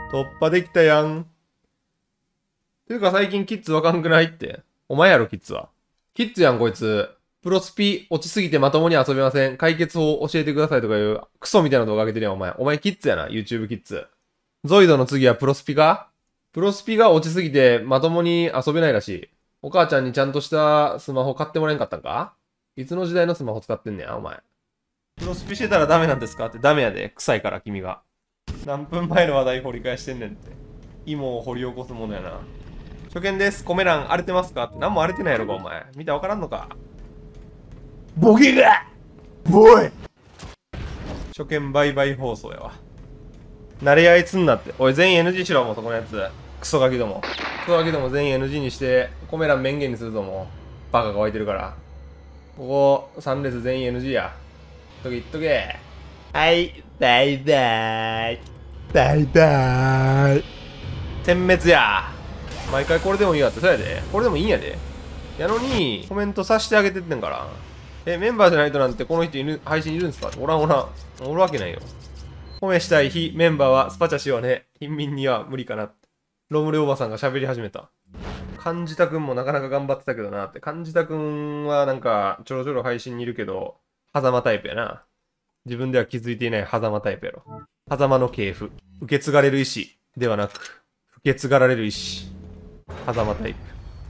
突破できたやん。ていうか最近キッズわかんくないって。お前やろ、キッズは。キッズやん、こいつ。プロスピ落ちすぎてまともに遊べません。解決法教えてくださいとかいうクソみたいな動画上げてるやん、お前。お前キッズやな、YouTube キッズ。ゾイドの次はプロスピか？プロスピが落ちすぎてまともに遊べないらしい。お母ちゃんにちゃんとしたスマホ買ってもらえんかったんか？いつの時代のスマホ使ってんねや、お前。プロスピしてたらダメなんですかってダメやで。臭いから君が。何分前の話題掘り返してんねんって。芋を掘り起こすものやな。初見です。コメ欄荒れてますかって何も荒れてないやろか、お前。見たらわからんのか。ボケがボーイ初見バイバイ放送やわ。慣れ合いすんなって。おい、全員 NG しろ、もうそこのやつ。クソガキども。クソガキども全員 NG にして、コメ欄免言にするぞ、もう。バカが湧いてるから。ここ、3列全員 NG や。言っとけ。はい、バイバイ。バイバイ。点滅や。毎回これでもいいわって、そうやで。これでもいいんやで。やのに、コメントさしてあげてってんから。メンバーじゃないとなんてこの人配信いるんすか？おらんおらん。おるわけないよ。コメしたい非メンバーはスパチャしようね。貧民には無理かなって。ロムレおばさんが喋り始めた。漢字たくんもなかなか頑張ってたけどなって。漢字たくんはなんかちょろちょろ配信にいるけど、狭間タイプやな。自分では気づいていない狭間タイプやろ。狭間の系譜。受け継がれる意志ではなく、受け継がれる意志。狭間タイプ。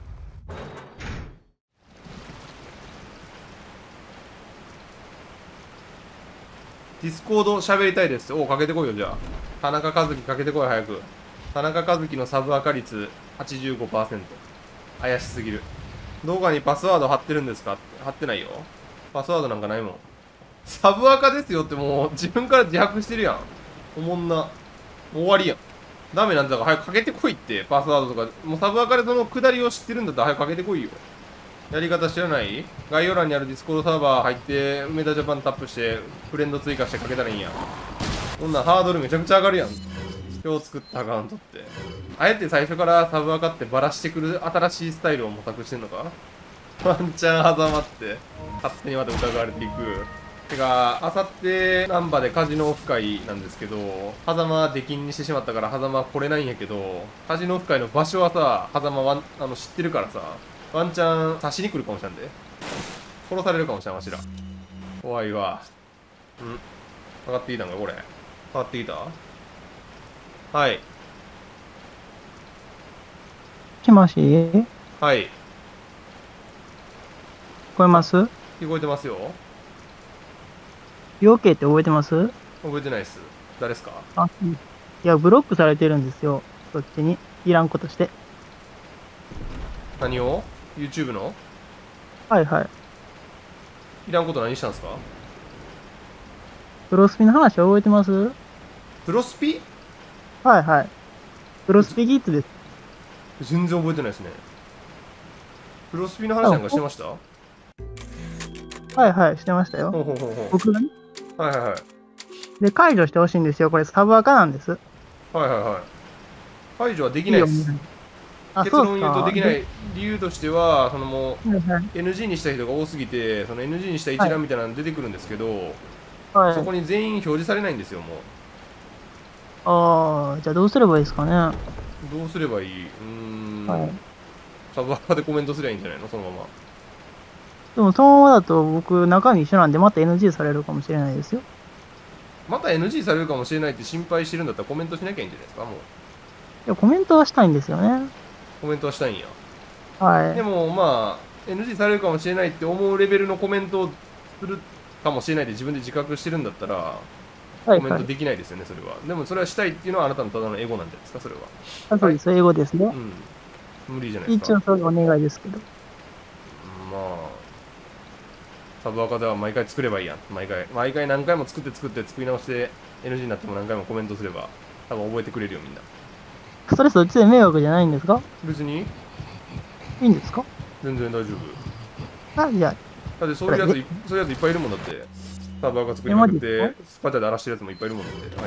ディスコード喋りたいです。おう、かけてこいよ、じゃあ。田中和樹かけてこい、早く。田中和樹のサブアカ率 85%。怪しすぎる。動画にパスワード貼ってるんですかって。貼ってないよ。パスワードなんかないもん。サブアカですよってもう自分から自白してるやん。おもんな。もう終わりやん。ダメなんだから早くかけてこいって、パスワードとか。もうサブアカでその下りを知ってるんだったら早くかけてこいよ。やり方知らない？概要欄にあるディスコードサーバー入って、梅田ジャパンタップして、フレンド追加してかけたらいいんや。こんなんハードルめちゃくちゃ上がるやん。今日作ったアカウントって。あえて最初からサブアカってバラしてくる新しいスタイルを模索してんのか？ワンチャン挟まって、勝手にまた疑われていく。てか、あさって難波でカジノオフ会なんですけど、狭間出禁にしてしまったから狭間来れないんやけど、カジノオフ会の場所はさ、狭間知ってるからさ、ワンチャン刺しに来るかもしれんで。殺されるかもしれん、わしら。怖いわ。上がってきたんか、これ。上がってきた？はい。 もしもし、聞はい。 こえます？ 聞こえてますよ。 養鶏って覚えてます？ 覚えてないっす。誰っすか？ あ、うん。いや、ブロックされてるんですよ。そっちに。いらんことして。 何を？ YouTube の？ はいはい。 いらんこと何したんすか？ プロスピの話覚えてます？ プロスピ？ はいはい。プロスピギッズです。 全然覚えてないですね。プロスピの話あ、 なんかしてました？ はいはい、してましたよ。 ほうほうほうほ僕がね。 う。はいはいはい。 で、解除してほしいんですよ。これサブアカなんです。 はいはいはい。解除はできいいよ、 ないっす。 あ、 結そうっす論言うとでか。で、 きない理由としては、そのもはいはい。 う NG にした人が多すぎて、その NG にした一はい。 覧みたいなの出てくるんですけど、そはい。 こに全員表示されないんですよ、もう。 ああ、じゃあどうすればいいですかね。 どうすればいい？ はい。 サブアカでコメントすりゃいいんじゃないのそのまま。 でも、そのままだと僕、中身一緒なんで、また NG されるかもしれないですよ。 また NG されるかもしれないって心配してるんだったらコメントしなきゃいいんじゃないですか、もう。 いや、コメントはしたいんですよね。 コメントはしたいんや。 はい。 でもまあ、NG されるかもしれないって思うレベルのコメントをするかもしれないって自分で自覚してるんだったら、コメンはいはい。 トできないですよね、それは。でもそれはしたいっていうのはあなたのただのエゴなんじゃないですか、それは。 あ、そはい。 うです。英語ですね。 うん。無理じゃないですか。 一応それお願いですけど。 まあ、サブアカでは毎回作ればいいやん。毎回何回も作り直して NG になっても何回もコメントすれば、多分覚えてくれるよ、みんな。 それそっちで迷惑じゃないんですか？ 別に、 いいんですか？ 全然大丈夫。 あ、じゃあ、 だってこれで。 そういうやついっぱいいるもんだって。サブアカ作りえ、 まマジですか？ くって、スパチャで荒らしてるやつもいっぱいいるもんだって。はい。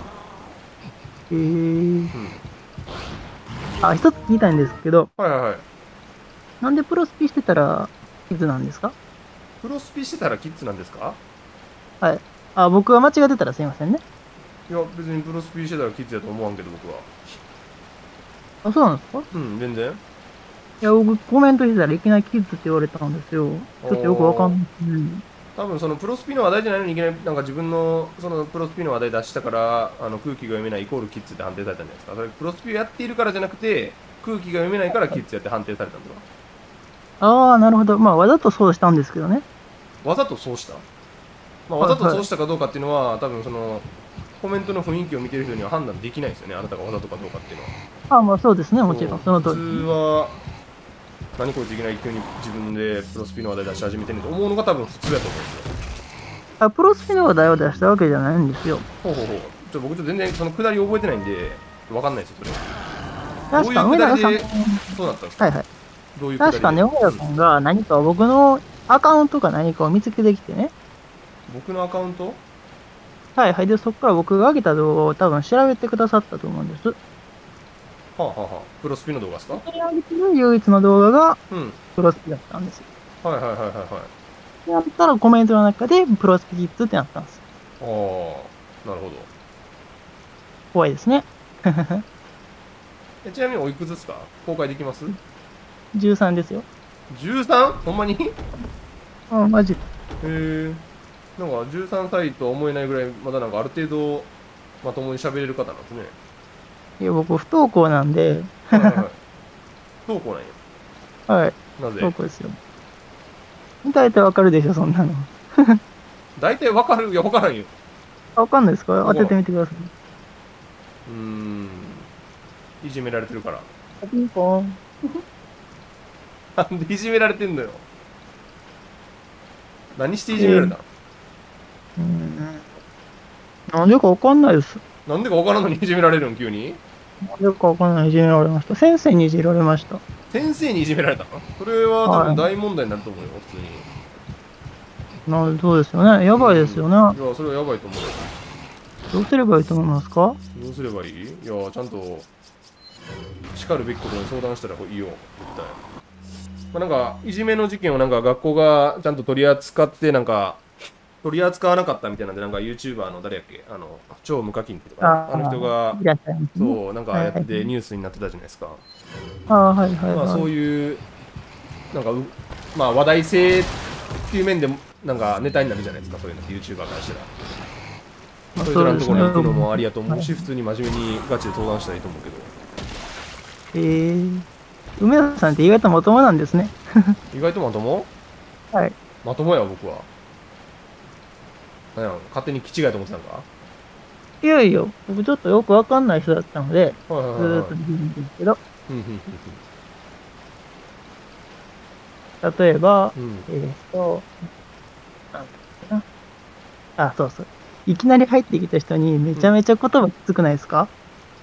うん。 あ、一つ聞きたいんですけど、 はいはいはい。 なんでプロスピしてたら、キズなんですか？ プロスピしてたらキッズなんですか？ はい。あ、僕が間違ってたらすいませんね。 いや、別にプロスピしてたらキッズやと思わんけど、僕は。 あ、そうなんですか？いうん、全然。 や、僕コメントしてたらいきなりキッズって言われたんですよ。ちょっとよくわかんおー、 ないですね。 多分そのプロスピの話題じゃないのにいきなりなんか自分のそのプロスピの話題出したから空気が読めないイコールキッズって判定されたんじゃないですか。それプロスピをやっているからじゃなくて空気が読めないからキッズやって判定されたんだああ、なるほど。まあ、わざとそうしたんですけどね。 わざとそうした、まあ、わざとはいはい。 そうしたかどうかっていうのは多分そのコメントの雰囲気を見てる人には判断できないですよね、あなたがわざとかどうかっていうのは。 ああ、まあそうですね。もちろん。そのそう普通通りですね。 は何こいついきなり急に自分でプロスピの話題出し始めてんねんと思うのが多分普通だと思うんですよ。 あ、プロスピの話題を出したわけじゃないんですよ。 ほうほうほう。僕全然そのくだり覚えてないんでわかんないですよそれは。どういう確か、 くだり梅田さん、 でそうなったんですか？ はいはい。 どういうくだりで、 確かね、梅田さんが何か僕のアカウントか何かを見つけてきてね。 僕のアカウント。 はいはい。で、そこから僕が上げた動画を多分調べてくださったと思うんです。 はあ、はあはあ、プロスピの動画ですか？ そこに上げてる唯一の動画がうん。 プロスピだったんですよ。 はいはいはいはいはい。 でやったらコメントの中でプロスピキッズってなったんです。 ああ、なるほど。 怖いですね。 ちなみにおいくつですか？公開できます？ 13ですよ。 13？ ほんまに？へあ、マジ。 え。なんか13歳とは思えないぐらいまだなんかある程度まともに喋れる方なんですね。 いや、僕不登校なんで、 はいはいはい。不登校なんや。 はい。不なぜ？ 登校ですよ。大体わかるでしょ、そんなの。 大体わかる。いや、わからんよ。 わかんないですか？当てわからん。 てみてください。 いじめられてるから。 ピンポン。 なんでいじめられてんのよ。何していじめられたの？ ー、うん。なんでかわかんないです。 なんでかわからんのにいじめられるん急に？ なんでかわかんない。いじめられました。先生にいじられました。 先生にいじめられたの？それは多分は大問題になると思うよ、普通に。 い。そうですよね。やばいですよね。 いや、それはやばいと思うよ。 どうすればいいと思いますか？ どうすればいい？いや、ちゃんと、しかるべきことに相談したらいいよ、絶対。まあ、なんか、いじめの事件をなんか学校がちゃんと取り扱って、なんか、取り扱わなかったみたいなんで、なんか YouTuber の誰やっけ超無課金ってとかな。あの人ああ、 が、 いらっしゃいますね。 そう、なんかはいはい。 やっててニュースになってたじゃないですか。 ああ、はいはいまあ、そうはい。 いう、なんかまあ、話題性っていう面でも、なんかネタになるじゃないですか、そういうのって YouTuber からしたら。 まあ、 そういう人らのとそうですね。 ころに行くのもありやと思はい。 うし、普通に真面目にガチで相談したらいいと思うけど。 梅田さんって意外とまともなんですね。 意外とまとも？ はい。 まともや、僕は。なんやろ勝手に気違いと思ってたんか？ いやいや、僕ちょっとよくわかんない人だったので、 はいはいずーっはいはい。 と見てるんですけど、 ふんふんふん例えば、 ふん。うん。 なんだっけな。あ、そうそう。いきなり入ってきた人にめうん。 ちゃめちゃ言葉きつくないですか？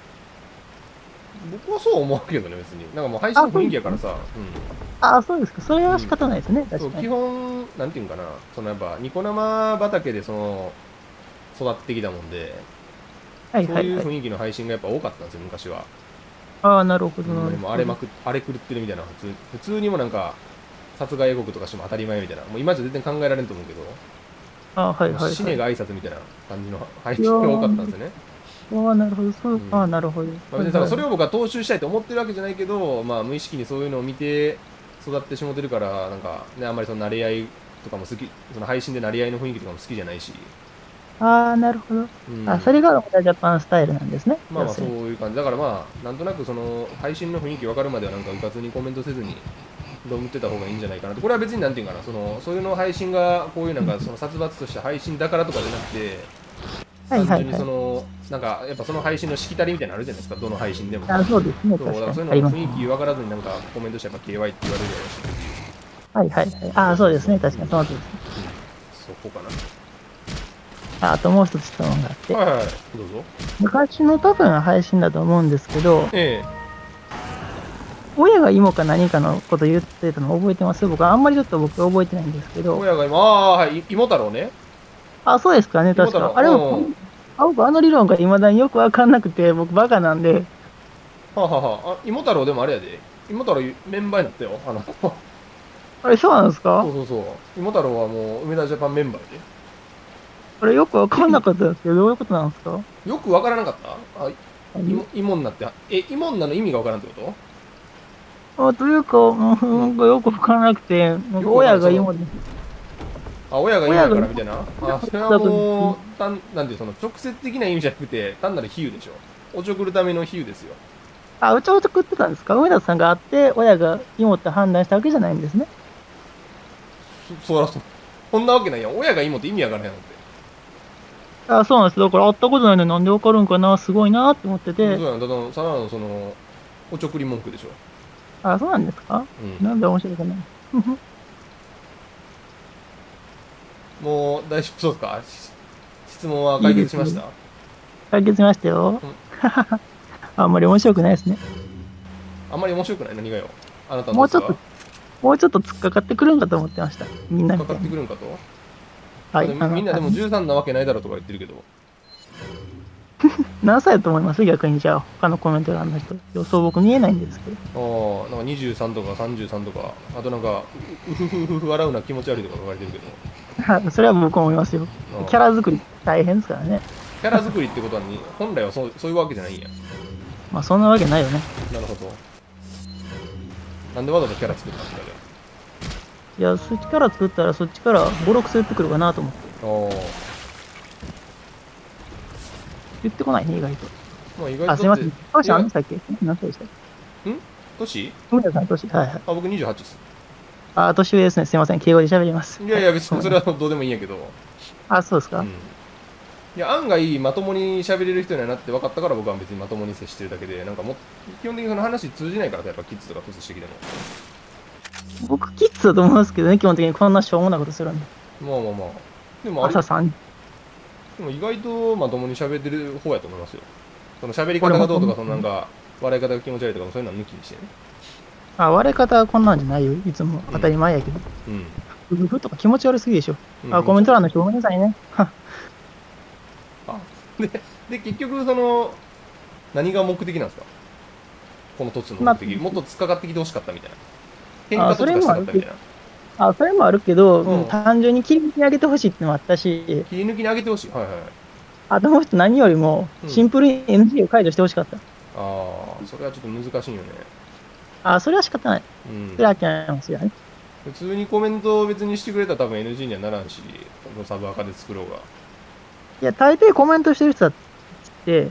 僕はそう思うけどね、別に。なんかもう配信あ、 の雰そうですか。 囲気やからさ。 あ、そうですか。それうん。 は仕うん。 方ないですね。 そう、基確かに。 本、なんていうんかな。そのやっぱ、ニコ生畑で育ってきたもんで、そういうはいはいはい。 雰囲気の配信がやっぱ多かったんですよ、昔は。 ああ、なるほど、 ほんまになるほど。 荒れ狂ってるみたいな、普通にもなんか、殺害予告とかしても当たり前みたいな。もう今じゃ全然考えられんと思うけど、 ああ、はいもうはいはい。 死ねが挨拶みたいな感じの配いや信が多かったんー、 ですよね。 ああ、なるほど。そう、ああ、 うん。 なるほど。 まあ、別にさ、 はいはい。 それを僕は踏襲したいと思ってるわけじゃないけど、まあ、無意識にそういうのを見て育ってしもてるから、なんか、ね、あんまりその慣れ合いとかも好き、その配信で慣れ合いの雰囲気とかも好きじゃないし、 ああ、なるほど。あ、 うん。 それがオタジャパンスタイルなんですね。 まあまあそう要するに。 いう感じ。だからまあ、なんとなくその配信の雰囲気分かるまではなんかうかつにコメントせずに、どむってた方がいいんじゃないかなと。これは別になんていうかな、そういうの配信がこういうなんかその殺伐とした配信だからとかじゃなくて、 はい単純にはいはい。 なんかやっぱその配信のしきたりみたいなのあるじゃないですか、どの配信でも。 あ、そうですね。 そう、だ確かに。 からそういうありますね。 の雰囲気分からずになんかコメントしたらやっぱ KY って言われるやろうしっていう。 はいはいはい。あ、そうですね。 そうそうそう。うん。 確かにその通りですね。 うん。そこかな。 あ、あともう一つ質問があって。 はいはいはい。どうぞ。 昔の多分配信だと思うんですけど、 ええ。 親が芋か何かのこと言ってたの覚えてます？僕あんまりちょっと僕覚えてないんですけど。 親が今、ああー、はい、芋太郎ね。 あ、そうですかね。確か。 芋太郎、 あれも、 うん。 僕あの理論が未だによくわかんなくて、僕バカなんで。 はあ、はあはあ、あ、芋太郎でもあれやで。芋太郎メンバーになったよ。 あれ、そうなんですか？ そうそうそう。芋太郎はもう梅田ジャパンメンバーで。 これよくわかんなかったんですけど、どういうことなんですか？ よくわからなかった？あ、 何イモンナって、イモンナの意味がわからんってこというか、 と？ なんかよくわからなくて、なんかよくわからん。 親が芋で、 親が芋や親が芋からみたいな。それはだと、 もう、なんていう、その直接的な意味じゃなくて、単なる比喩でしょ。おちょくるための比喩ですよ。 うちょうど食ってたんですか？梅田さんがあって、親が芋って判断したわけじゃないんですね。 そらそう。そんなわけないやん。親が芋って意味わからへんのって。 そうなんです。だから会ったことないのになんでわかるんかな、すごいなって思ってて、 そうやん。ただの、さらのその、おちょくり文句でしょ。 そうなんですか？ うん。 なんで面白いかな。 もう、大丈夫そうですか？質問はいいですよ。 解決しました？ 解決しましたよ。 うん。 あんまり面白くないですね。 あんまり面白くない？何がよ。あなたのもうちょっと、 トスがもうちょっと突っかかってくるんかと思ってました。みんなかかっみたいに。 てくるんかと？ はい、 でもみんなでも13なわけないだろとか言ってるけど。 何歳だと思います逆にじゃあ、他のコメント欄の人。予想僕見えないんですけど。 なんか23とか33とか、あとなんか、うふふふふ笑うな気持ち悪いとか書かれてるけど。 それは僕も思いますよ。キャキラ作り大変ですからね。 ャラ作りってことは本来はそういうわけじゃないんや。 まあそんなわけないよね。 なるほど。なんでわざわざキャラ作ったんですか、じいや、そっちから作ったらそっちからボロクソ言ってくるかなと思って。 ゃあ。 言ってこないね、意外と。 まあ意外すいません。 とだって、 トシいや、 何でしたっけ？何歳でしたっ年？ け？梅田さん、トシ。はいはい。 僕28っす。 年上ですね。すいません。敬語で喋ります。はい。 いやいや、別にそれごめんなさい。 はどうでもいいんやけど。 そうですか？ うん。いや、案外まともに喋れる人になって分かったから僕は別にまともに接してるだけで、なんか基本的にその話通じないからさ、やっぱキッズとか突してきても。 僕、キッズだと思いますけどね、基本的にこんなしょうもないことするんで。 まあまあまあ。でも朝3時。 でも意外とまともに喋ってる方やと思いますよ。その喋りこれ方がどうとか、 本当に。 そのなんか、笑い方が気持ち悪いとか、そういうのは抜きにしてね。 割れ方はこんなんじゃないよ。いつもうん。 当たり前やけど。 うん。 うふふとか気持ち悪すぎでしょ。 うん、 コメント欄のちょっと。 人ごめんなさいね。 あ、で、結局、何が目的なんですか？この凸の目ま的。もっと突っかかってきてほしかったみたいな。喧嘩それ凸がしもあるけど、 たかったみたいな。 それもあるけど、 うん。 単純に切り抜き上げてほしいっていうのもあったし、 切り抜きに上げてほしい。はいはいはい。 あともう一つ何よりも、 うん。 シンプルに NG を解除してほしかった。 ああ、それはちょっと難しいよね。 それは仕方ない。 うん。 それは諦めますよね。 普通にコメントを別にしてくれたら多分 NG にはならんし、そのサブアカで作ろうが。 いや、大抵コメントしてる人だって、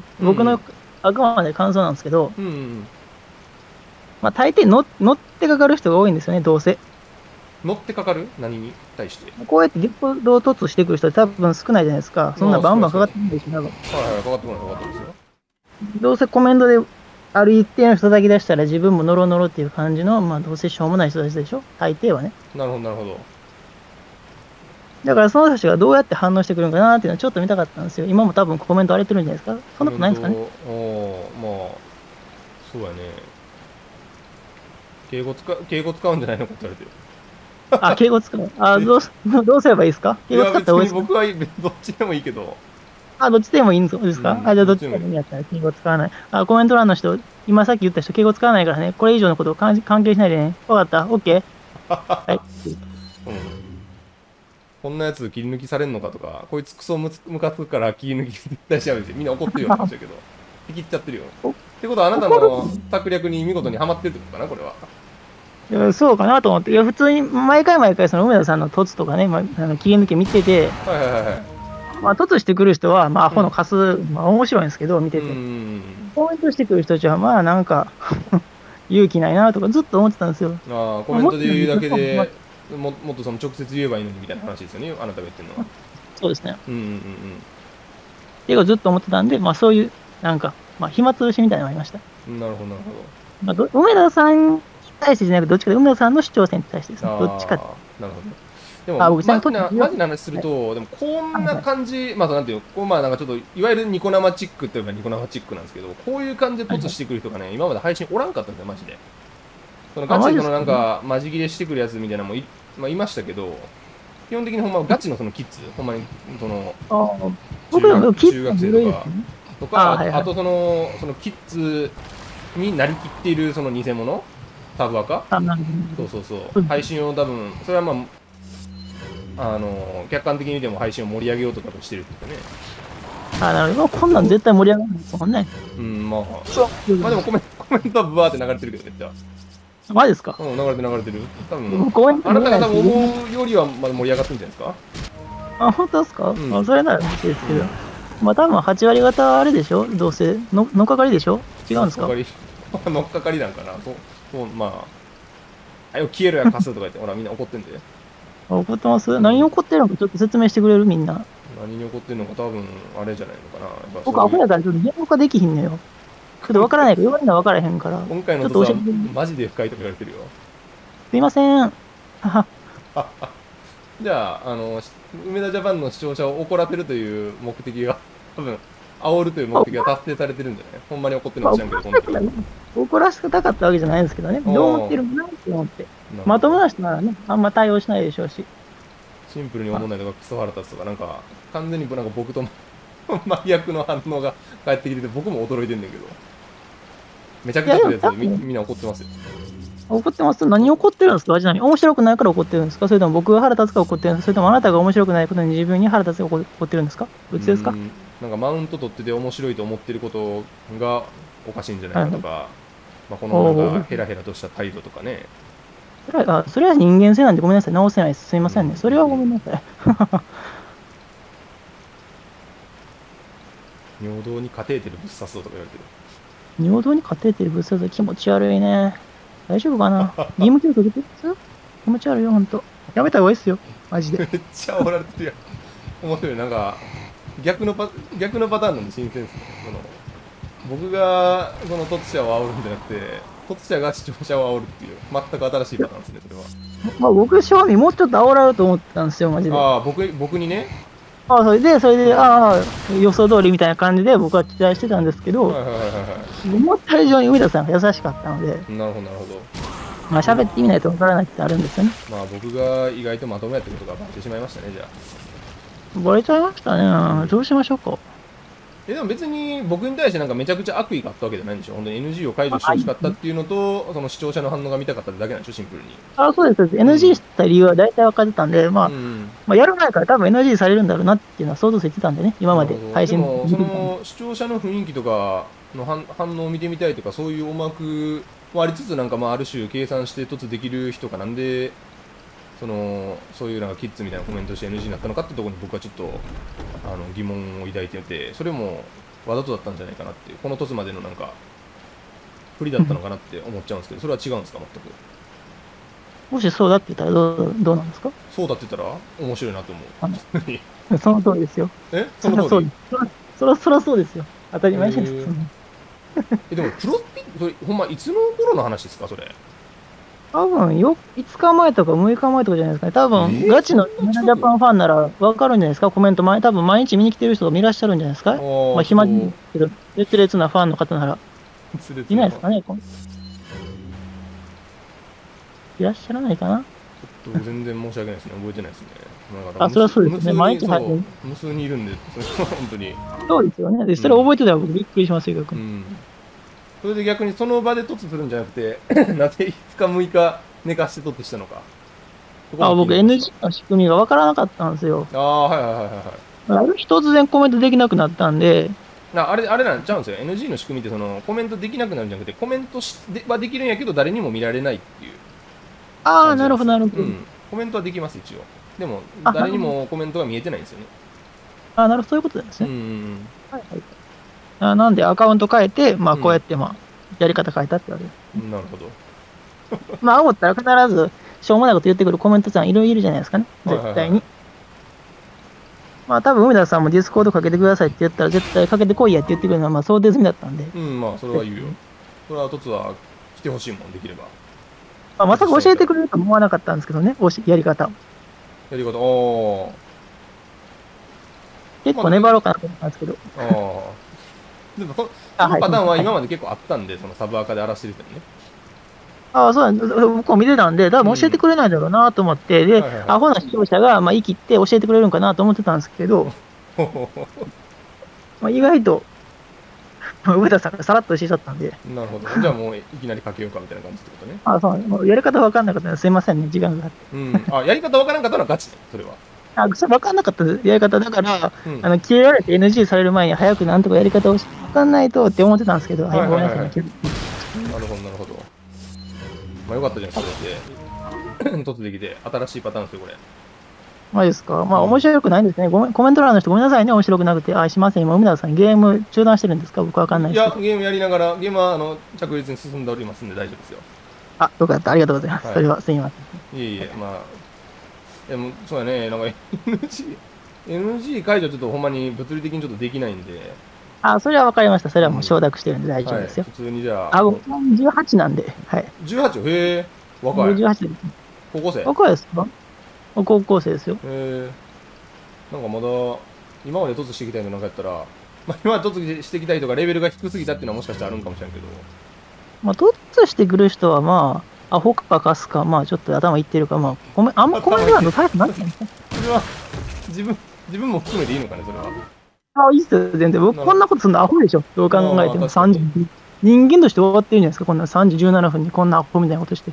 僕のうんあくまで感想なんですけど、 うん。うんうん。 大抵乗ってかかる人が多いんですよね、どうせ。 乗ってかかる何に対して。 こうやってディコード突してくる人多分少ないじゃないですか。そんなああ、 バンバンかか少ない少ない。 ってくるでしょ、多分。 はいはい、かかってこない、かかってますよ。 どうせコメントである一定の人叩き出したら自分もノロノロっていう感じの、どうせしょうもない人たちでしょ、大抵はね。 なるほど、なるほど。 だからその人たちがどうやって反応してくるのかなっていうのはちょっと見たかったんですよ。今も多分コメント荒れてるんじゃないですか。そんなことコメント、 ないんですかね。 まあ、そうやね。敬語使うんじゃないのかって言われてる。 敬語使う。どうすればいいですか？敬語いや、別使った方がいいですか？ に僕はどっちでもいいけど、 どっちでもいいんですか？ うん、 じゃあどっちでどっちでもいい。 もいいんやったら敬語使わない。コメント欄の人、今さっき言った人敬語使わないからね。これ以上のことを関係しないでね。わかった？ OK？ はい。 うん。こんなやつ切り抜きされんのかとか、こいつクソムカつくから切り抜き絶対しちゃうし、みんな怒ってるよって話だけど、切っちゃってるよ。ってことはあなた怒るの策略に見事にはまってるってことかな、これは。 いやそうかなと思って。いや、普通に毎回毎回その梅田さんの凸とかね、切り抜き見てて、 はいはいはいはい。 凸してくる人は、アうん。 ホのカス、面白いんですけど、見うーてて。 ん。 コメントしてくる人たちは、なんか勇気ないなとかずっと思ってたんですよ。 ああ、コメンもっとね、 トで言うだけで、もっとその直接言えばいいのにみたいな話ですよね、あなたが言ってるのは。 そうですね。っうんうんていうかずっと思ってたんで、そういう、なんか、暇つぶしみたいなのがありました。 うんうん。なるほど、なるほ梅田さんに対してじゃなくて、どっちかで梅田さんの主張線に対してですど。 ね。どっちか。 ああ、なるほど。でも、 僕、ちなみに栃木よく、 マジな話するはいと、でもこんなはいはい。 感じ、まあなんていうの、まあなんかちょっと、いわゆるニコ生チックっていうかニコ生チックなんですけど、こういう感じではいはい。 突してくる人がね、今まで配信おらんかったんですよ、マジで。そのガチでそのマジですか？ なんか、マジ切れしてくるやつみたいなのもいましたけど、基本的にほんまガチのそのキッズ、ほんまに、その、 ああ、僕でもキッズ中学の部生とか、 類ですね。はいはい。 あとそのキッズになりきっているその偽物タブアカ。 なるほど、なるほど。 そうそうそう。 そうですね。 配信を多分、それはまあ、 客観的に見ても配信を盛り上げようとかとしてるって言ってね。 なるほど。こんなん絶対盛り上がるんですもんね。 うん、まあ。 そう。 まあでもコメントはブワーって流れてるけど、めっちゃ。 マジですか？ うん、流れてる流れてる。多分、 公園あなたが多分思うよりはまだ盛り上がってるんじゃないですか？ 本当ですか？ んそれなら嬉しいですけど。まあ多分8割方あれでしょ？どうせ。のっかかりでしょ？違うんですか？ 乗っかかりなんかな。まあ。あよ、消えろや、カスとか言って、ほら、みんな怒ってんで。 怒ってます？何怒ってるのかちょっと説明してくれるみんな。 何に怒ってんのか多分、あれじゃないのかな。やっぱ僕、アホやからちょっと言語化できひんのよ。ちょっと分からないから、言われるのは分からへんから。 今回のちょっととは教えてくれる？ マジで深いとか言われてるよ。 すいません。はは。 じゃあ、梅田ジャパンの視聴者を怒らせるという目的が、多分、煽るという目的が達成されてるんじゃない？ほんまに怒ってるのか知らんけど、本当に。 怒らせたかったわけじゃないんですけどね。どう思ってるのかなって思って。まともな人ならね、あんま対応しないでしょうし。 シンプルに思わないとか、クソ腹立つとか、なんか、完全になんか僕と真逆の反応が返ってきてて、僕も驚いてんねんけど。めちゃくちゃするやつみんな怒ってますよ。 怒ってます？何怒ってるんですか？ちなみに面白くないから怒ってるんですか？それとも僕が腹立つから怒ってるんですか？それともあなたが面白くないことに自分に腹立つから怒ってるんですか？どっちですか？ なんかマウント取ってて面白いと思ってることがおかしいんじゃないかとか、まあこのなんかヘラヘラとした態度とかね。 それは人間性なんでごめんなさい。直せないです。すいませんね。それはごめんなさい。 尿道にカテーテルぶっ刺すとか言われてる。 尿道にカテーテルぶっ刺す気持ち悪いね。大丈夫かな？義務教育受けてます？気持ち悪いよ、ほんと。やめた方がいいっすよ。マジで。 めっちゃ煽られてるやん。面白い。なんか、逆のパターンなんで新鮮ですね。僕がその突者を煽るんじゃなくて、突者が視聴者を煽るっていう、全く新しいパターンですね、それは。 まあ僕、正味もうちょっと煽られると思ってたんですよ、マジで。 ああ、僕にね。 それで、予想通りみたいな感じで僕は期待してたんですけど、思った以上に上田さんが優しかったので、 なるほど、なるほど。 まあ喋ってみないとわからないってあるんですよね。 まあ僕が意外とまとめやってことがバレてしまいましたね、じゃあ。 バレちゃいましたね。どうしましょうか。 でも別に僕に対してなんかめちゃくちゃ悪意があったわけじゃないんでしょ。本当に NG を解除してほしかったっていうのと、その視聴者の反応が見たかっただけなんでしょ、シンプルに。 そうです。NG した理由は大体分かってたんで、まあやる前から多分 NG されるんだろうなっていうのは想像ついてたんでね、今まで配信でも、その視聴者の雰囲気とかの反応を見てみたいとか、そういう思惑もありつつ、なんかまあある種計算して突できる人がなんで、そういうなんかキッズみたいなコメントして NG になったのかってところに僕はちょっと疑問を抱いてて、それもわざとだったんじゃないかなっていう、この突までのなんか不利だったのかなって思っちゃうんですけど、それは違うんですか、全く。 もしそうだって言ったらどうなんですか？ そうだって言ったら面白いなと思う。その通りですよ。 その通り。 そらそうですよ。当たり前じゃないですか。 でもプロスピそれほんまいつの頃の話ですか、それ。 多分5日前とか6日前とかじゃないですかね。多分、ガチのジャパンファンなら分かるんじゃないですか。コメント多分毎日見に来てる人がいらっしゃるんじゃないですか。まあ暇ですけど、熱烈なファンの方なら。いないですかね。いらっしゃらないかな。 ちょっと全然申し訳ないですね。覚えてないですね。 それはそうですね。毎日入る。 無数にいるんで、それは本当に。 そうですよね。で、それ覚えてたら僕びっくりしますよ、逆に。それで逆にその場で突するんじゃなくて、なぜ5日6日寝かして突したのか。 僕 NG の仕組みが分からなかったんですよ。ある日突然コメントできなくなったんで。 あれなんちゃうんですよ。NG の仕組みってコメントできなくなるんじゃなくて、コメントはできるんやけど誰にも見られないっていう。 なるほど、なるほど。 コメントはできます、一応。でも、誰にもコメントが見えてないんですよね。 なるほど、そういうことですね。なんで、アカウント変えて、まあ、こうやって、やり方変えたってわけです。 なるほど。 まあ、思ったら必ず、しょうもないこと言ってくるコメントさんいるじゃないですかね。絶対に。まあ、多分、梅田さんもディスコードかけてくださいって言ったら、絶対かけてこいやって言ってくるのは、まあ、想定済みだったんで。 まあ、それは言うよ。それは、突は来てほしいもん、できれば。 まさか教えてくれると思わなかったんですけどね、やり方。結構粘ろうかなと思ったんですけど。 でもそのパターンは今まで結構あったんで、そのサブアカで荒らしてる人にね。 そうなんです。僕も見てたんで、多分教えてくれないだろうなと思って、で、アホな視聴者が、言い切って教えてくれるんかなと思ってたんですけど、意外と、上田さんがさらっと教えちゃったんで。 なるほど。じゃあもういきなりかけようかみたいな感じってことね。 そう。やり方分かんなかったらすいませんね、時間があって。 やり方分からんかったのはガチね、それは。 あ、それ分かんなかったやり方だから、 うん消えられて NG される前に早くなんとかやり方を分かんないとって思ってたんですけど、はい、ごめんなさい。 なるほど、なるほど。まあよかったじゃん、それで。突できて、新しいパターンですよ、これ。 マジですか。まあ、面白くないんですね。ごめん、コメント欄の人ごめんなさいね、面白くなくて。あ、すいません、今、海田さん、ゲーム中断してるんですか？僕わかんないいや、 ですけど。 ゲームやりながら、ゲームは着実に進んでおりますんで大丈夫ですよ。 あ、よかった、ありがとうございます。 はいそれはすいません。 いえいえ、まあ、でも、そうやね、なんか NG 解除ちょっとほんまに物理的にちょっとできないんで、 あ、それはわかりました。それはもう承諾してるんで大丈夫はい、 ですよ。 普通にじゃあ、 あ、 僕、18なんで、はい。 18、へえ、若い。 18です。 高校生へ若いですか？高校生ですよ。 え、なんかまだ、今まで突してきたいのなんかやったら、まあ、今まで突してきたいとかレベルが低すぎたっていうのはもしかしたらあるんかもしれんけど、 まあ、突してくる人は、まあ、アホかカスか、まあ、ちょっと頭いってるか、まあ、あんまコメント欄のタイプなんてないですね。 それは自分も含めていいのかね、それは。 あ、いいっすよ、全然。僕、こんなことするのアホでしょ。どう考えても。3時、人間として終わってるんじゃないですか。こんな3時17分にこんなアホみたいなことして。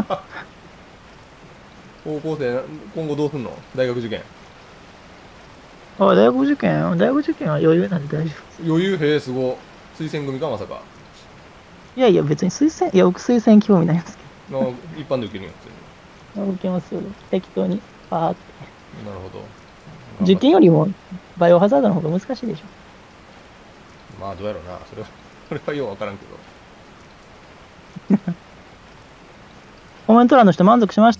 高校生、今後どうすんの大学受験。 あ、大学受験は余裕なんで大丈夫。 余裕へえ、すご。推薦組か、まさか。 いやいや、別に推薦、いや、僕推薦興味ないんですけの一般で受けるんやつ。 ど。受けますよ。適当に。パーって。 なるほど。 受験よりも、バイオハザードの方が難しいでしょ。 まあ、どうやろうな。それはようわからんけど。 コメント欄の人満足しました？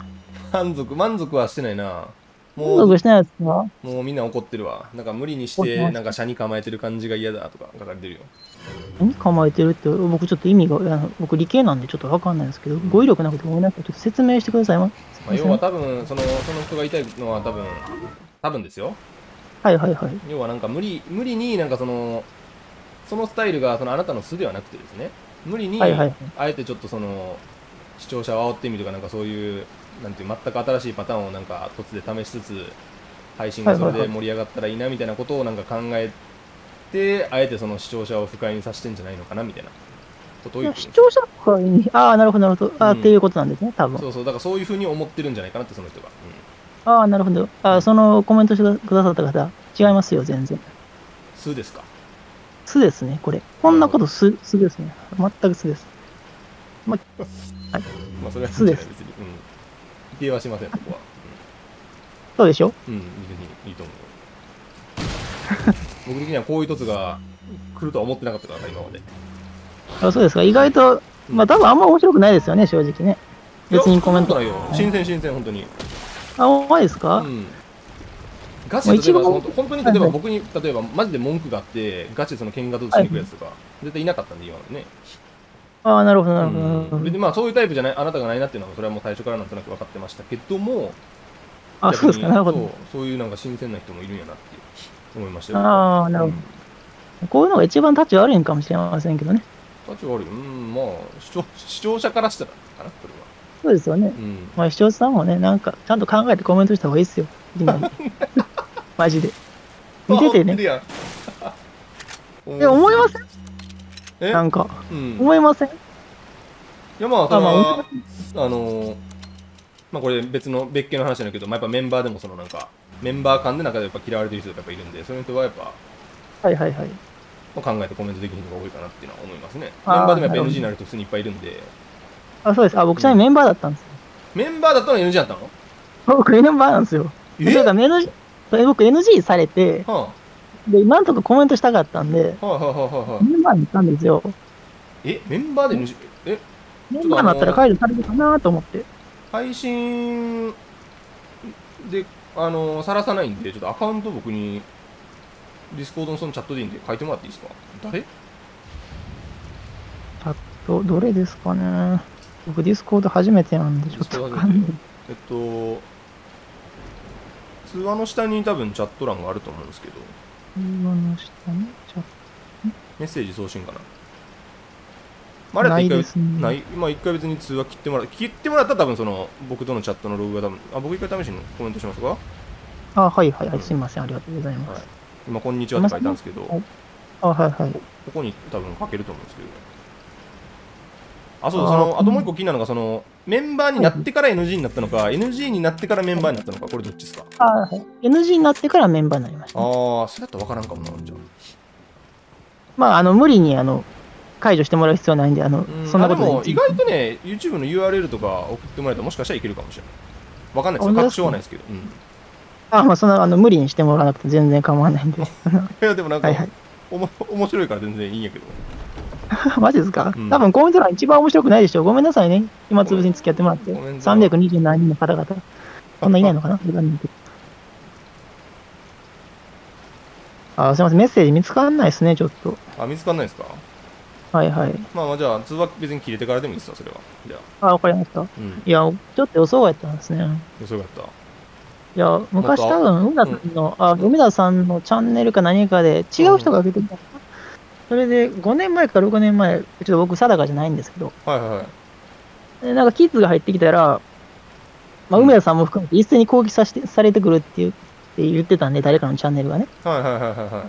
満足はしてないな。 満足してないですか？ もうみんな怒ってるわ。なんか無理にして、なんか車に構えてる感じが嫌だとか書かれてるよ。 何構えてるって、僕ちょっと意味が、僕理系なんでちょっとわかんないですけど、語彙力なくてごめんなさい。ちょっと説明してください。 まあ、要は多分、その人が言いたいのは多分ですよ。 はいはいはい。 要はなんか無理になんかそのスタイルがあなたの素ではなくてですね、無理にはいはい。 あえてちょっと視聴者を煽ってみるとか、なんかそういうなんていう全く新しいパターンをなんか突で試しつつ配信がそれで盛り上がったらいいなみたいなことをなんか考えて、あえてその視聴者を不快にさせてんじゃないのかなみたいなことを言ってる。 視聴者会に、ああ、なるほどなるほど。ああ、っていうことなんですね、多分。 そうそう、だからそういうふうに思ってるんじゃないかなって、その人が。 ああ、なるほど。ああ、そのコメントしてくださった方、違いますよ、全然。 素ですか。 素ですね、これ。こんなこと素ですね。全く素です。まあ、はい。 まあ、それは素です。 別に。否定はしません、そこは。 そうでしょ？ 別にいいと思う。僕的にはこういう凸が来るとは思ってなかったから、今まで。 あ、そうですか。意外と、まあ多分あんま面白くないですよね、正直ね。別にコメント。 ないよ。新鮮、本当に。 あ、お前ですか？ ガチで、例えば、本当に例えば僕に、例えば、マジで文句があって、ガチでその喧嘩としに行くやつとか、絶対いなかったんで、今までね。 ああ、なるほど、なるほど。 別にまあ、そういうタイプじゃない、あなたがないなっていうのは、それはもう最初からなんとなく分かってましたけども、 あ、そうですか、なるほど。 そういうなんか新鮮な人もいるんやなって思いましたよ。 ああ、なるほど。こういうのが一番タッチ悪いんかもしれませんけどね。 タッチ悪い。まあ、視聴者からしたらかな、それは。 そうですよね。まあ、視聴者さんもね、なんか、ちゃんと考えてコメントした方がいいですよ。マジで。見ててね。思いません？なんか、思いません？いや、まあ、それは、まあ、これ別件の話なんだけど、まあ、やっぱメンバーでもなんか、メンバー間でなんかやっぱ嫌われてる人がやっぱいるんで、そういう人はやっぱ、 はいはいはい。 考えてコメントできる人が多いかなっていうのは思いますね。メンバーでもやっぱ NG になる人普通にいっぱいいるんで。 あ、そうです。あ、僕ちなみにメンバーだったんですよ。 メンバーだったの NG だったの？ 僕メンバーなんですよ。僕 NG されて、で、なんとかコメントしたかったんで、メンバーに行ったんですよ。 メンバーで NG？ メンバーになったら解除されるかなと思って。 配信で、さらさないんで、ちょっとアカウント僕に、ディスコードのそのチャットでいいんで書いてもらっていいですか？誰？チャット、どれですかね。僕ディスコード初めてなんで、ちょっとわかんない。 通話の下に多分チャット欄があると思うんですけど。 通話の下にチャット。 メッセージ送信かな。あれって一回別に通話切ってもらったら多分僕とのチャットのログが多分、僕一回試しにコメントしますか？ はいはいはい、すいません、ありがとうございます。 今、こんにちはって書いたんですけど、 はいはい。 ここに多分書けると思うんですけど。 あ、そう、あともう一個気になるのが、メンバーになってから NG になったのか、NG になってからメンバーになったのか、これどっちですか？ はい。NG になってからメンバーになりました、ね。 ああ、それだったら分からんかもな、じゃまあ、無理に、解除してもらう必要はないんで、そんなことでも、意外とね、YouTube の URL とか送ってもらえたら、もしかしたらいけるかもしれない。分かんないですよ。確証はないですけど。 まあ、無理にしてもらわなくて全然構わないんで。 いや、でもなんか、面白いから全然いいんやけど。 マジですか？多分コメント欄一番面白くないでしょ。ごめんなさいね。今つぶしに付き合ってもらって。320何人の方々。そんないないのかな？すいません。メッセージ見つからないですね、ちょっと。 見つかんないですか？ はいはい。 まあじゃあ、通話別に切れてからでもいいですわ、それは。じゃあ。わかりました。いや、ちょっと予想外やったんですね。 予想外やった。 いや、昔多分、梅田さんのチャンネルか何かで違う人が出てきた。それで、5年前か6年前、ちょっと僕定かじゃないんですけど。 はいはい。 なんかキッズが入ってきたら、梅田さんも含めて一斉に攻撃されてくるって言ってたんで、誰かのチャンネルがね。 はいはいはいはい。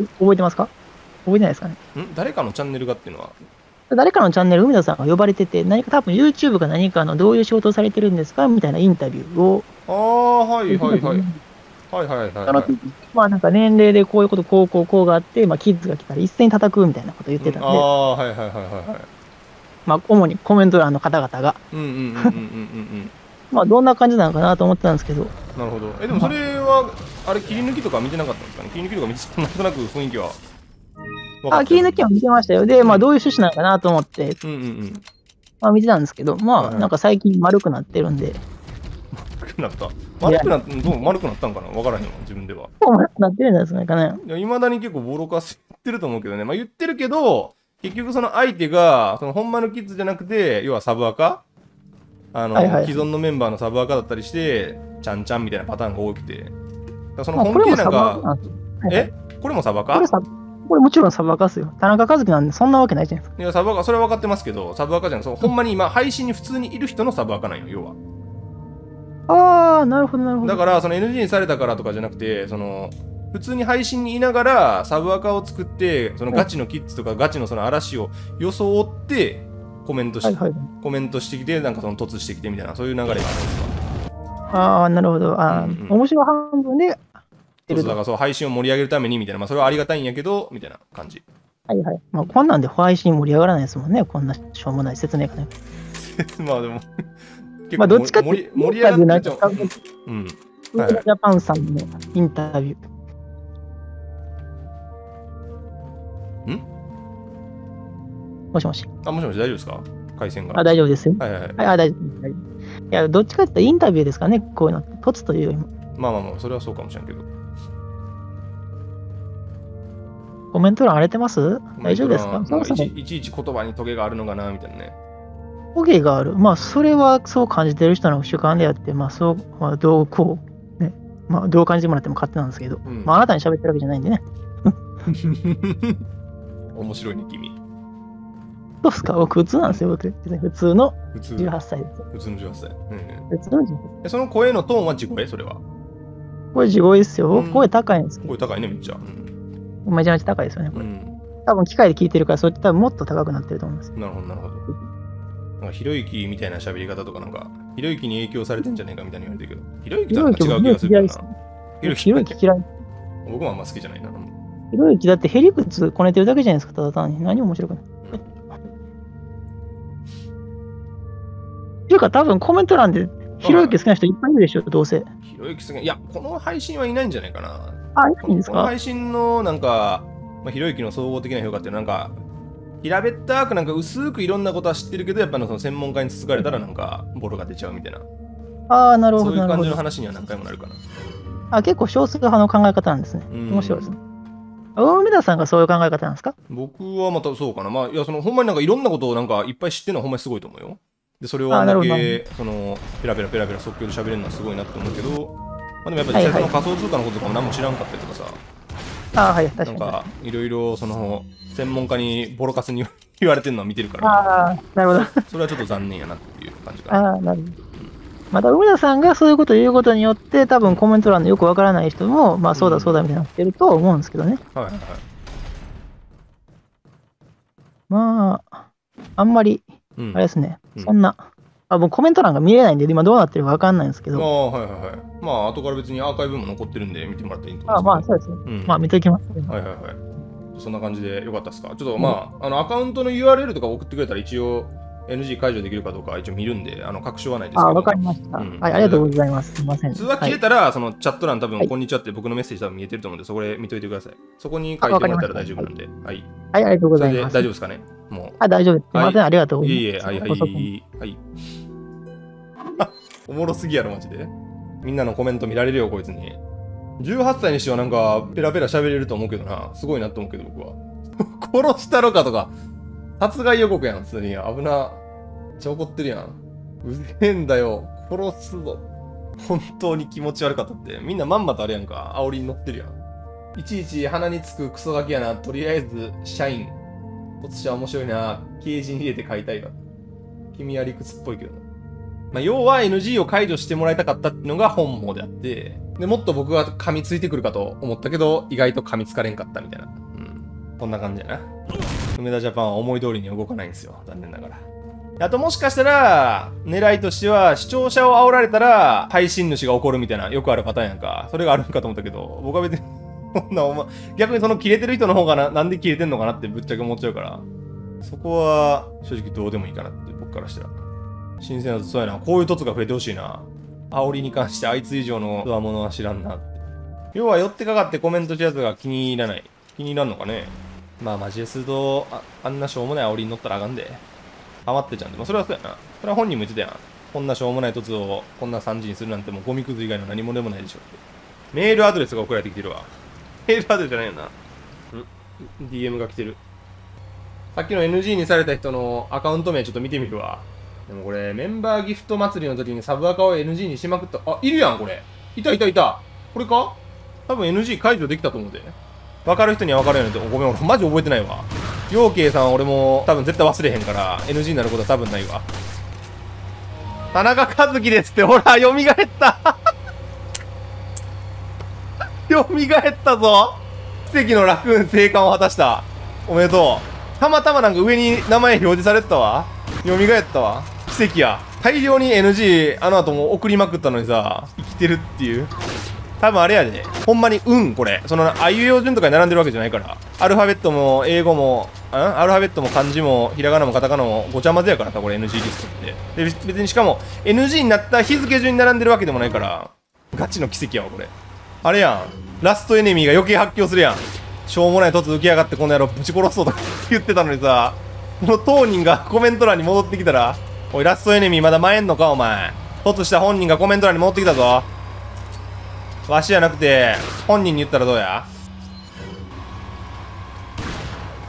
覚えてますか？覚えてないですかね。 誰かのチャンネルがっていうのは？ 誰かのチャンネル、梅田さんが呼ばれてて、何か多分 YouTube か何かのどういう仕事をされてるんですかみたいなインタビューを。 はいはいはい。はいはいはい。その時、 なんか年齢でこういうこと、こうがあって、キッズが来たら一斉に叩くみたいなことを言ってたんで。 はいはいはいはい。 主にコメント欄の方々が。どんな感じなのかなと思ってたんですけど。 なるほど。でもそれは、あれ、切り抜きとか見てなかったんですかね？切り抜きとか見て、なんとなく雰囲気は。 切り抜きは見てましたよ。で、どういう趣旨なのかなと思って、見てたんですけど、なんか最近丸くなってるんで。 丸くなった？丸くなったんかな？分からへんわ、自分では。 丸くなってるんですかね。 いまだに結構ボロカス言ってると思うけどね。言ってるけど、結局その相手が、ほんまのキッズじゃなくて、要はサブアカ既存のメンバーのサブアカだったりして、ちゃんちゃんみたいなパターンが多くて。その本気でなんか、これもサブアカ？ これもちろんサブアカっすよ。田中和樹なんでそんなわけないじゃないですか。 いや、サブアカ、それは分かってますけど、サブアカじゃん。ほんまに今、配信に普通にいる人のサブアカなんよ、要は。なるほど、なるほど。 だから、NG にされたからとかじゃなくて、普通に配信にいながら、サブアカを作って、ガチのキッズとかガチの嵐を装って、コメントしてきて、なんか突してきてみたいな、そういう流れがあるんですわ。なるほど。面白半分で、 だからそう、配信を盛り上げるためにみたいな、それはありがたいんやけど、みたいな感じ。 はいはい。こんなんで配信盛り上がらないですもんね、こんなしょうもない説明がね。 まあでも、 結構どっちかっていうと、盛り上がってジャパンさんのインタビュー。もしもし。 もしもし、大丈夫ですか？回線が。 大丈夫ですよ。 はいはいはい。 大丈夫です。いや、どっちかっていうとインタビューですかね、こういうのって。凸というよりも。 まあ、それはそうかもしれんけど。 コメント欄荒れてます？大丈夫ですか？ いちいち言葉にトゲがあるのかなみたいなね。 トゲがある。それはそう感じてる人の主観であって、どう感じてもらっても勝手なんですけど、あなたに喋ってるわけじゃないんでね。 面白いね、君。 どうですか？僕、普通なんですよ、僕。普通の18歳です。 普通の18歳。 普通の18歳。 その声のトーンは地声？それは。 これ地声ですよ。声高いんですけど。 声高いね、めっちゃ。 めちゃめちゃ高いですよね、これ。多分機械で聞いてるから、そっち多分もっと高くなってると思います。 なるほど、なるほど。なんかひろゆきみたいな喋り方とか、なんか、ひろゆきに影響されてんじゃねえかみたいに言われてるけど、ひろゆきとは違う気がするな。 ひろゆき嫌い。 僕もあんま好きじゃないな。 ひろゆきだってへりくつこねてるだけじゃないですか、ただ単に。何も面白くない。っていうか、多分コメント欄でひろゆき好きな人いっぱいいるでしょ、どうせ。 ひろゆき好きいや、この配信はいないんじゃないかな。 いないんですか？ この配信のなんか、ひろゆきの総合的な評価っていうのはなんか、平べったくなんか薄くいろんなことは知ってるけど、やっぱその専門家につつかれたらなんかボロが出ちゃうみたいな。 なるほど。 そういう感じの話には何回もなるかな。結構少数派の考え方なんですね。面白いですね。梅田さんがそういう考え方なんですか？ 僕はまたそうかな。いや、ほんまになんかいろんなことをなんかいっぱい知ってるのはほんまにすごいと思うよ。で、それをあんだけ、ペラペラ即興で喋れるのはすごいなって思うけど、でもやっぱり実際仮想通貨のこととかも何も知らんかったりとかさ、 確かに。 なんかいろいろ専門家にボロカスに言われてるのは見てるから、 なるほど。 それはちょっと残念やなっていう感じかな。 なるほど。また梅田さんがそういうことを言うことによって、多分コメント欄のよくわからない人も、そうだそうだみたいになってると思うんですけどね。 はいはいはい。 あんまりうんあれですね、 うんそんな、僕コメント欄が見れないんで、今どうなってるかわかんないんですけど、 はいはいはい。まあ、後から別にアーカイブも残ってるんで見てもらっていいと思うんですけど。 そうですね。 うんまあ、見ておきます。 はいはいはい。そんな感じでよかったですか。ちょっとまあ、アカウントの URL とか送ってくれたら一応 NG 解除できるかどうか一応見るんで、確証はないですけど。 わかりました。はい、ありがとうございます。すみません。 通話切れたら、そのチャット欄多分、こんにちはって僕のメッセージ多分見えてると思うんで、そこで見といてください。そこに書いてもらったら大丈夫なんで。はい。 はい、ありがとうございます。 それで大丈夫ですかね。もう。 大丈夫です。すみません、ありがとうございます。 いえいえ、はいはいはい。おもろすぎやろ、マジで。みんなのコメント見られるよ、こいつに。18歳にしてはなんか、ペラペラ喋れると思うけどな。すごいなと思うけど、僕は。殺したろかとか。殺害予告やん、普通に。危な。めっちゃ怒ってるやん。うぜえんだよ。殺すぞ。本当に気持ち悪かったって。みんなまんまとあれやんか。煽りに乗ってるやん。いちいち鼻につくクソガキやな。とりあえず、社員。こっちは面白いな。ケージに入れて買いたいわ。君は理屈っぽいけどな。まあ、要は NG を解除してもらいたかったっていうのが本望であって、で、もっと僕は噛みついてくるかと思ったけど、意外と噛みつかれんかったみたいな。うん。こんな感じやな。梅田ジャパンは思い通りには動かないんですよ。残念ながら。あともしかしたら、狙いとしては、視聴者を煽られたら、配信主が怒るみたいな、よくあるパターンやんか。それがあるんかと思ったけど、僕は別に、逆にそのキレてる人の方がなんでキレてんのかなってぶっちゃけ思っちゃうから、そこは正直どうでもいいかなって僕からしたら。新鮮なそうやな。こういう凸が増えてほしいな。煽りに関してあいつ以上の強者は知らんなって。要は寄ってかかってコメントしたやつが気に入らない。気に入らんのかね。まあマジですると、あんなしょうもない煽りに乗ったらあかんで。ハマってちゃうんで。まあそれはそうやな。それは本人も言ってたやん。こんなしょうもない凸をこんな3時にするなんてもうゴミくず以外の何もでもないでしょって。メールアドレスが送られてきてるわ。メールアドレスじゃないよな。DM が来てる。さっきの NG にされた人のアカウント名ちょっと見てみるわ。でもこれ、メンバーギフト祭りの時にサブアカを NG にしまくった。あ、いるやん、これ。いたいたいた。これか多分 NG 解除できたと思うで。わかる人にはわかるよねって。ごめん、俺マジ覚えてないわ。陽慶さんは俺も多分絶対忘れへんから、NG になることは多分ないわ。田中和樹ですって、ほら、蘇った蘇ったぞ奇跡のラクーン生還を果たした。おめでとう。たまたまなんか上に名前表示されてたわ。蘇ったわ。奇跡や。大量に NG あの後も送りまくったのにさ、生きてるっていう。多分あれやで。ほんまにこれ。その、あいうえお順とかに並んでるわけじゃないから。アルファベットも英語も、アルファベットも漢字もひらがなもカタカナもごちゃ混ぜやからさ、これ NG リストって。で、別にしかも NG になった日付順に並んでるわけでもないから、ガチの奇跡やわ、これ。あれやん。ラストエネミーが余計発狂するやん。しょうもない凸浮き上がってこの野郎ぶち殺そうとか言ってたのにさ、この当人がコメント欄に戻ってきたら、おい、ラストエネミーまだ前んのか、お前。凸した本人がコメント欄に戻ってきたぞ。わしじゃなくて、本人に言ったらどうや？